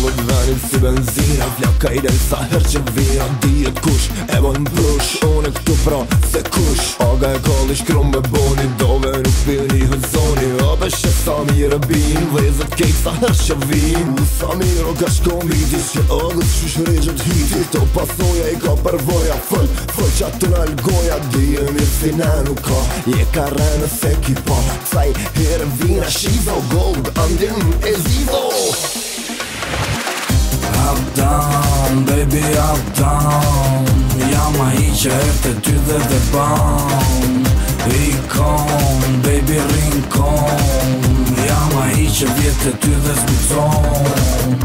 të venit si benzina. Flaka i del sa her që vina. Dijet kush e bon brush, une këtu pra se kush. Aga e kalli shkrum me boni, dove nuk pini hëzoni. Abeshe sa mire bin, vlezët kejt sa her që vin. Sa miro ka shkom vitis që agës shushregjët hiti. To pasoja i ka përvoja, fëll që atë në algoja. Dije mirë si ne nuk ka, je ka rënë se ki pa. Saj herë vina shizo, gold andim e zizo. Up down, baby up down. Jam ai që erte ty dhe ban. Ikon, baby rinkon. Jam ai që vjetë ty dhe zbucon.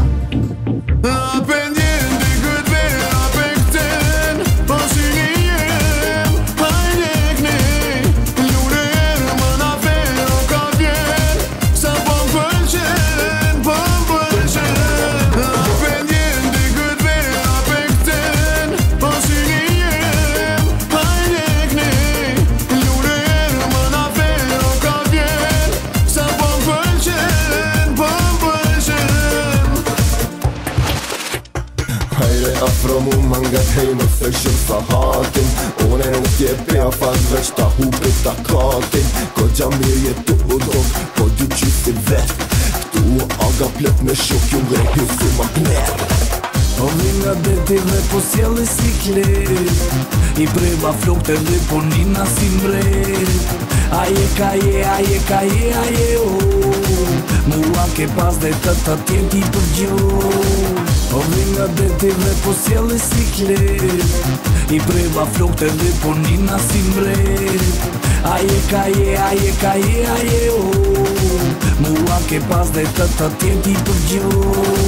Hajre afro mu mangat hej më thëshëm sa hatin. Une nuk t'je pja fat veç ta hupit ta katin. Ko gja mirë jetu u dok, po dy qysi vet. Këtu aga plët me shok ju ngrehi si magnet. Po vim nga deti dhe po sjeli si klip. I breva flokte dhe po nina si mbret. Aje ka je o. Mua ke pas dhe të tjen ti për gjo. Po vim nga deti dhe po sjeli si klip. I breva flokte dhe po nina si mbret. Aje ka je o. Mua ke pas dhe të tjen ti për gjo.